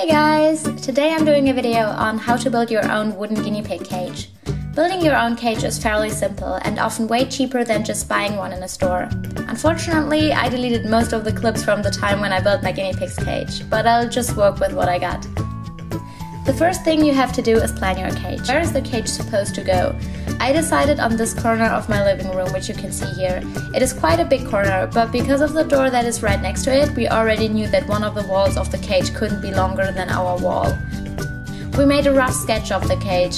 Hey guys! Today I'm doing a video on how to build your own wooden guinea pig cage. Building your own cage is fairly simple and often way cheaper than just buying one in a store. Unfortunately, I deleted most of the clips from the time when I built my guinea pig's cage, but I'll just work with what I got. The first thing you have to do is plan your cage. Where is the cage supposed to go? I decided on this corner of my living room, which you can see here. It is quite a big corner, but because of the door that is right next to it, we already knew that one of the walls of the cage couldn't be longer than our wall. We made a rough sketch of the cage.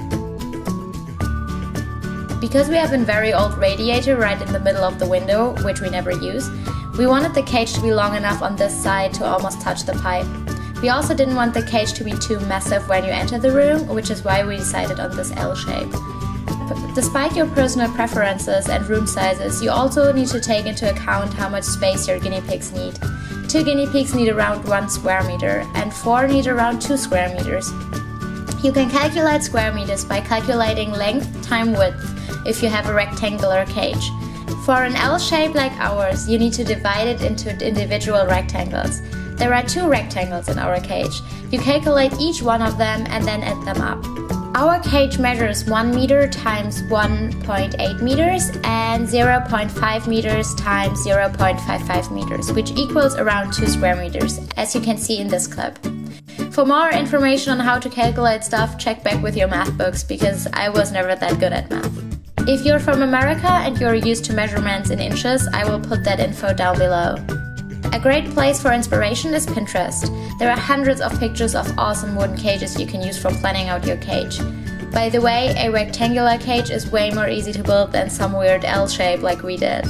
Because we have a very old radiator right in the middle of the window, which we never use, we wanted the cage to be long enough on this side to almost touch the pipe. We also didn't want the cage to be too massive when you enter the room, which is why we decided on this L shape. Despite your personal preferences and room sizes, you also need to take into account how much space your guinea pigs need. 2 guinea pigs need around 1 square meter and 4 need around 2 square meters. You can calculate square meters by calculating length times width if you have a rectangular cage. For an L shape like ours, you need to divide it into individual rectangles. There are 2 rectangles in our cage. You calculate each one of them and then add them up. Our cage measures 1 meter times 1.8 meters and 0.5 meters times 0.55 meters, which equals around 2 square meters, as you can see in this clip. For more information on how to calculate stuff, check back with your math books, because I was never that good at math. If you're from America and you're used to measurements in inches, I will put that info down below. A great place for inspiration is Pinterest. There are hundreds of pictures of awesome wooden cages you can use for planning out your cage. By the way, a rectangular cage is way more easy to build than some weird L shape like we did.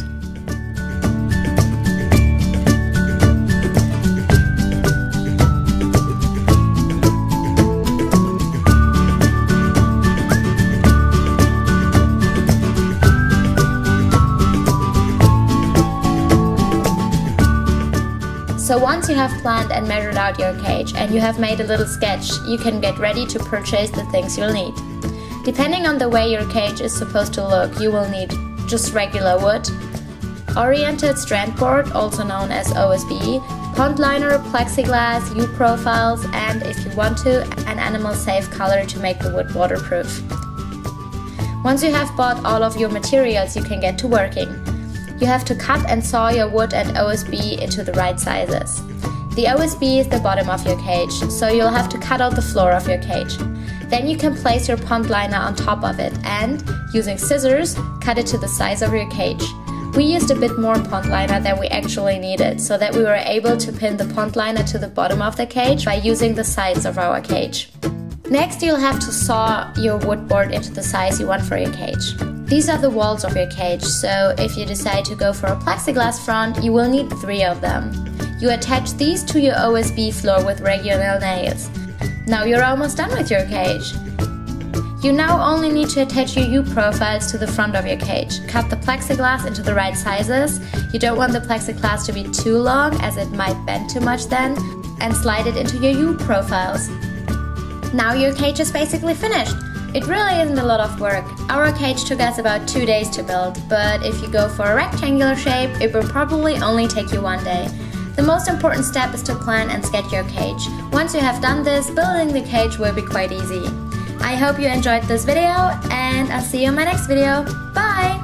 So once you have planned and measured out your cage and you have made a little sketch, you can get ready to purchase the things you'll need. Depending on the way your cage is supposed to look, you will need just regular wood, oriented strand board, also known as OSB, pond liner, plexiglass, U-profiles, and if you want to, an animal-safe color to make the wood waterproof. Once you have bought all of your materials, you can get to working. You have to cut and saw your wood and OSB into the right sizes. The OSB is the bottom of your cage, so you'll have to cut out the floor of your cage. Then you can place your pond liner on top of it and, using scissors, cut it to the size of your cage. We used a bit more pond liner than we actually needed, so that we were able to pin the pond liner to the bottom of the cage by using the sides of our cage. Next, you'll have to saw your wood board into the size you want for your cage. These are the walls of your cage, so if you decide to go for a plexiglass front, you will need 3 of them. You attach these to your OSB floor with regular nails. Now you're almost done with your cage. You now only need to attach your U-profiles to the front of your cage. Cut the plexiglass into the right sizes. You don't want the plexiglass to be too long, as it might bend too much then, and slide it into your U-profiles. Now your cage is basically finished. It really isn't a lot of work. Our cage took us about 2 days to build, but if you go for a rectangular shape, it will probably only take you 1 day. The most important step is to plan and sketch your cage. Once you have done this, building the cage will be quite easy. I hope you enjoyed this video, and I'll see you in my next video. Bye!